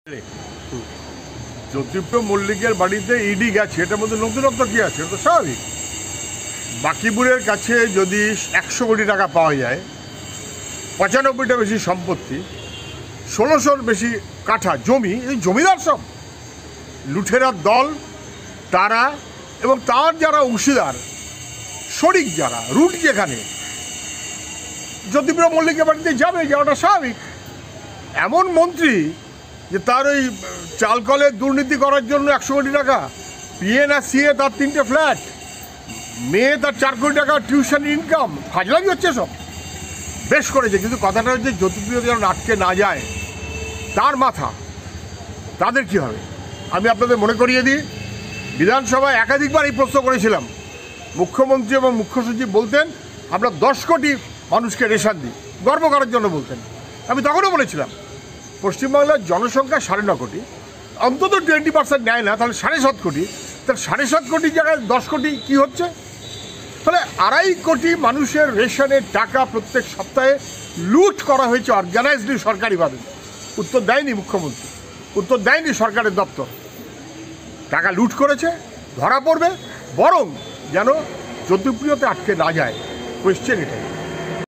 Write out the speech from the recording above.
জ্যোতিপ্রিয় মল্লিকের বাড়িতে ইডি গেছে, এটার মধ্যে নতুনত্ব কি আছে? এটা তো স্বাভাবিক। বাকিবুরের কাছে যদি 100 কোটি টাকা পাওয়া যায়, 95টা বেশি সম্পত্তি, 1600-র বেশি কাঠা জমি, এই জমিদার সব লুঠেরার দল, তারা এবং তার যারা অংশীদার শরিক যারা রুট, যেখানে জ্যোতিপ্রিয় মল্লিকের বাড়িতে যাওয়াটা স্বাভাবিক। এমন মন্ত্রী যে তার ওই চালকলে দুর্নীতি করার জন্য 100 কোটি টাকা, পিএ না সিএ তার 3টে ফ্ল্যাট, মেয়ে তার 4 কোটি টাকা টিউশন ইনকাম, ফাজলামি হচ্ছে সব। বেশ করেছে, কিন্তু কথাটা হচ্ছে জ্যোতিপ্রিয় যেন আটকে না যায়, তার মাথা, তাদের কি হবে? আমি আপনাদের মনে করিয়ে দিই, বিধানসভায় একাধিকবার এই প্রশ্ন করেছিলাম। মুখ্যমন্ত্রী এবং মুখ্য সচিব বলতেন আমরা 10 কোটি মানুষকে রেশন দিই, গর্ব করার জন্য বলতেন। আমি তখনও বলেছিলাম পশ্চিমবাংলার জনসংখ্যা 9.5 কোটি, অন্তত 20% নেয় না, তাহলে 7.5 কোটি, তাহলে 7.5 কোটির জায়গায় 10 কোটি কী হচ্ছে? তাহলে 2.5 কোটি মানুষের রেশনের টাকা প্রত্যেক সপ্তাহে লুট করা হয়েছে অর্গানাইজডলি, সরকারিভাবে। উত্তর দেয়নি মুখ্যমন্ত্রী, উত্তর দেয়নি সরকারের দপ্তর। টাকা লুট করেছে, ধরা পড়বে, বরং যেন জ্যোতিপ্রিয়তে আটকে না যায়। কোয়েশ্চেন এটাই।